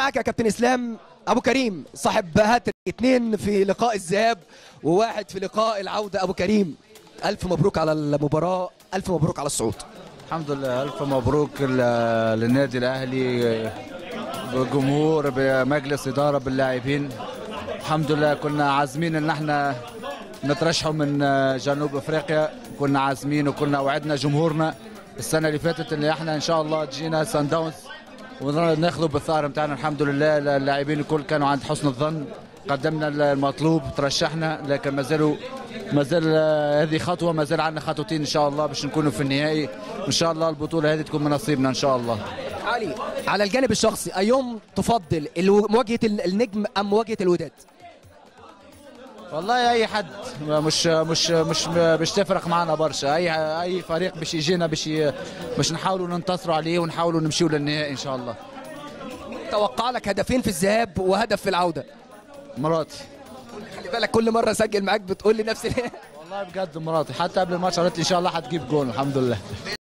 معاك يا كابتن اسلام ابو كريم صاحب هاتريك، 2 في لقاء الذهاب وواحد في لقاء العوده. ابو كريم الف مبروك على المباراه، الف مبروك على الصعود. الحمد لله، الف مبروك للنادي الاهلي بالجمهور بمجلس اداره باللاعبين. الحمد لله كنا عازمين ان احنا نترشحوا من جنوب افريقيا، كنا عازمين وكنا وعدنا جمهورنا السنه اللي فاتت ان احنا ان شاء الله تجينا سان داونز وناخذوا بالثار بتاعنا. الحمد لله اللاعبين الكل كانوا عند حسن الظن، قدمنا المطلوب، ترشحنا، لكن ما زال هذه خطوه، ما زال عندنا خطوتين ان شاء الله باش نكونوا في النهائي. ان شاء الله البطوله هذه تكون من نصيبنا ان شاء الله. علي، على الجانب الشخصي ايوم تفضل مواجهه النجم ام مواجهه الوداد؟ والله اي حد مش تفرق معنا برشا، اي فريق باش يجينا باش نحاولوا ننتصروا عليه ونحاولوا نمشيوا للنهائي ان شاء الله. توقع لك هدفين في الذهاب وهدف في العوده. مراتي، خلي بالك كل مره اسجل معاك بتقول لي نفس والله بجد مراتي حتى قبل الماتش قالت لي ان شاء الله هتجيب جول. الحمد لله.